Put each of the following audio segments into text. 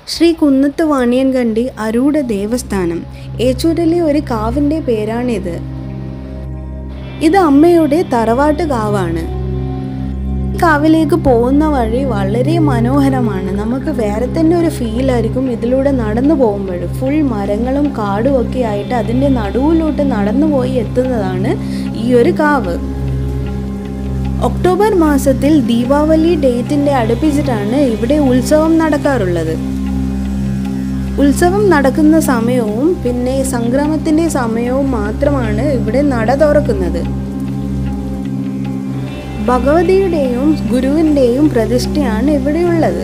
ശ്രീ കുന്നത്ത് വാണിയൻകണ്ടി അരൂഢ ദേവസ്ഥാനം ഏച്ചൂരിലെ ഒരു കാവിൻ്റെ പേരാണിത്. ഇത് അമ്മയുടെ തറവാട്ട് കാവാണ്. കാവിലേക്ക് പോകുന്ന വഴി വളരെ മനോഹരമാണ്. നമുക്ക് വേറെ തന്നെ ഒരു ഫീലായിരിക്കും ഇതിലൂടെ നടന്നു പോകുമ്പോൾ. ഫുൾ മരങ്ങളും കാടും ഒക്കെ ആയിട്ട് അതിൻ്റെ നടുവിലോട്ട് നടന്നു പോയി എത്തുന്നതാണ് ഈ ഒരു കാവ്. ഒക്ടോബർ മാസത്തിൽ ദീപാവലി ഡേറ്റിൻ്റെ അടുപ്പിച്ചിട്ടാണ് ഇവിടെ ഉത്സവം നടക്കാറുള്ളത്. ഉത്സവം നടക്കുന്ന സമയവും പിന്നെ സംക്രമത്തിൻ്റെ സമയവും മാത്രമാണ് ഇവിടെ നട തുറക്കുന്നത്. ഭഗവതിയുടെയും ഗുരുവിൻ്റെയും പ്രതിഷ്ഠയാണ് ഇവിടെയുള്ളത്.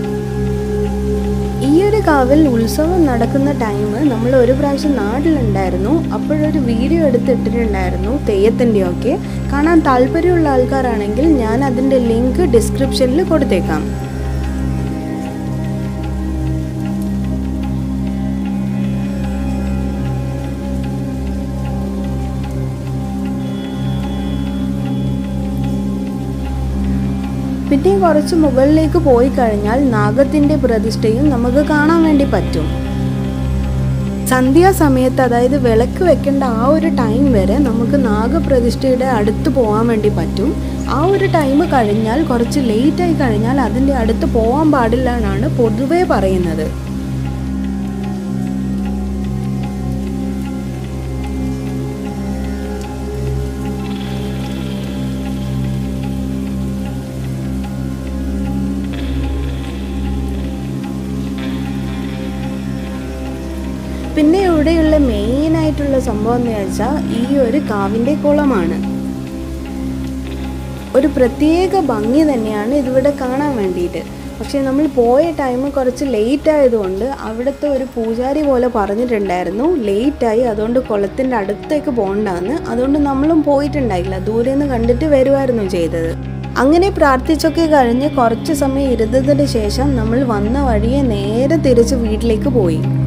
ഈ ഒരു കാവിൽ ഉത്സവം നടക്കുന്ന ടൈം നമ്മൾ ഒരു പ്രാവശ്യം നാട്ടിലുണ്ടായിരുന്നു. അപ്പോഴൊരു വീഡിയോ എടുത്തിട്ടിട്ടുണ്ടായിരുന്നു തെയ്യത്തിൻ്റെയൊക്കെ. കാണാൻ താല്പര്യമുള്ള ആൾക്കാരാണെങ്കിൽ ഞാൻ അതിൻ്റെ ലിങ്ക് ഡിസ്ക്രിപ്ഷനിൽ കൊടുത്തേക്കാം. പിന്നെ കുറച്ച് മുകളിലേക്ക് പോയി കഴിഞ്ഞാൽ നാഗത്തിൻ്റെ പ്രതിഷ്ഠയും നമുക്ക് കാണാൻ വേണ്ടി പറ്റും. സന്ധ്യാസമയത്ത്, അതായത് വിളക്ക് വെക്കേണ്ട ആ ഒരു ടൈം വരെ നമുക്ക് നാഗപ്രതിഷ്ഠയുടെ അടുത്ത് പോകാൻ വേണ്ടി പറ്റും. ആ ഒരു ടൈം കഴിഞ്ഞാൽ, കുറച്ച് ലേറ്റായി കഴിഞ്ഞാൽ അതിൻ്റെ അടുത്ത് പോകാൻ പാടില്ല എന്നാണ് പൊതുവേ പറയുന്നത്. പിന്നെ ഇവിടെയുള്ള മെയിനായിട്ടുള്ള സംഭവം എന്ന് വെച്ചാൽ ഈ ഒരു കാവിൻ്റെ കുളമാണ്. ഒരു പ്രത്യേക ഭംഗി തന്നെയാണ് ഇതിവിടെ കാണാൻ വേണ്ടിയിട്ട്. പക്ഷേ നമ്മൾ പോയ ടൈം കുറച്ച് ലേറ്റ് ആയതുകൊണ്ട് അവിടുത്തെ ഒരു പൂജാരി പോലെ പറഞ്ഞിട്ടുണ്ടായിരുന്നു ലേറ്റായി, അതുകൊണ്ട് കുളത്തിൻ്റെ അടുത്തേക്ക് പോകണ്ടെന്ന്. അതുകൊണ്ട് നമ്മളും പോയിട്ടുണ്ടായില്ല, ദൂരെ നിന്ന് കണ്ടിട്ട് വരുമായിരുന്നു ചെയ്തത്. അങ്ങനെ പ്രാർത്ഥിച്ചൊക്കെ കഴിഞ്ഞ് കുറച്ച് സമയം ഇരുന്നതിന് ശേഷം നമ്മൾ വന്ന വഴിയെ നേരെ തിരിച്ച് വീട്ടിലേക്ക് പോയി.